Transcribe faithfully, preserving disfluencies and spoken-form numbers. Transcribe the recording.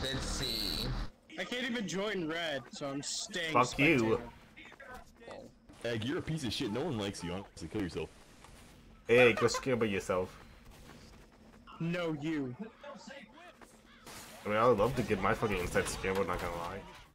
Let's see. I can't even join red, so I'm staying. Fuck spectator. you. Egg, you're a piece of shit. No one likes you. Honestly, kill yourself. Hey, go scramble yourself. No, you. I mean, I would love to get my fucking inside scrambled, not gonna lie.